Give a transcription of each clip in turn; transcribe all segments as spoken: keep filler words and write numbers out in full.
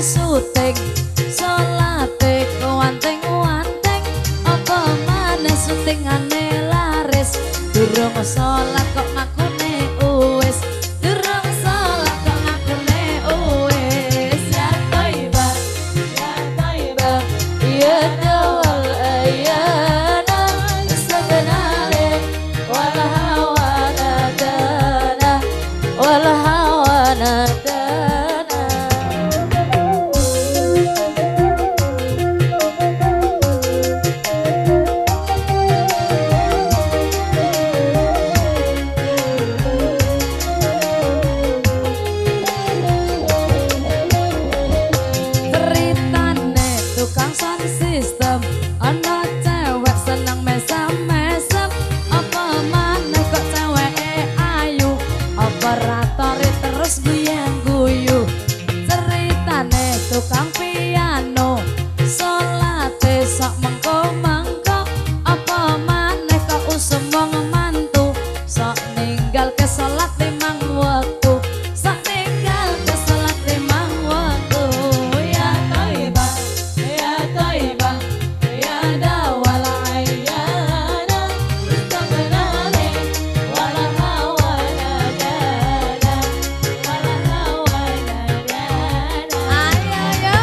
syuting salate kuanting-kuanting apa maneh syutingane laris durung salat kok ngakune wis durung salat kok ngakune wis ya Thaibah ya Thaibah ya dawal ayana sakanale wal hawa nadana wal hawa nadana. Sistem ana cewek seneng mesem-mesem apa maneh kok ceweke ayu apa ratore terus guyang-guyu ceritane tukang piano salate sok mengko-mengko apa maneh kok usum wong mantu sok ninggal ke salat limang wektu sok ninggal ke salat limang wektu ya Thaibah ya Thaibah ya dawal ayana istaghfirani wal hawa nadana wal hawa nadana ayo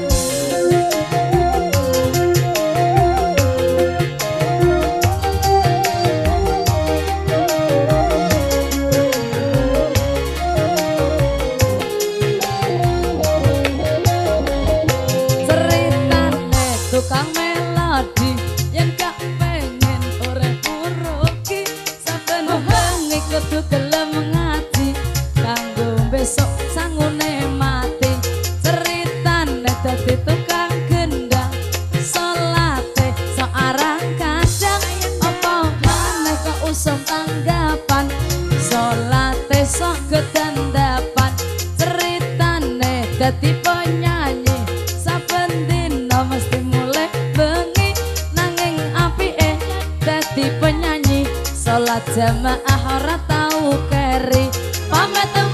ceritane tukang melodi yang gak pengen urip rugi saben bengi kudu gelem ngaji kanggo besok sangune mati ceritane dadi tukang gendang salate sok arang kadang apa maneh kok usum tanggapan salate sok gedandapan ceritane dadi penyanyi saben dina mesti mulai bengi nanging apike dadi penyanyi salat jamaah ora tau keri pamit